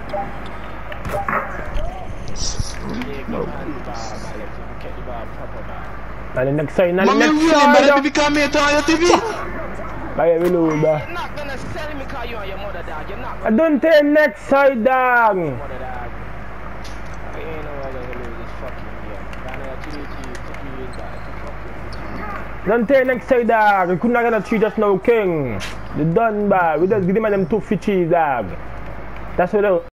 And the next side, Man, me really bad because me turn your TV. Bye, we know, You're not gonna sell me because you and your mother, dog. You're not I don't take next side, dog. mother, dog. I ain't no way gonna lose this fucking game. Don't take next side, dog. We couldn't get a tree just now, king. They done, bad. We just give them 2 fishes, dog. That's what they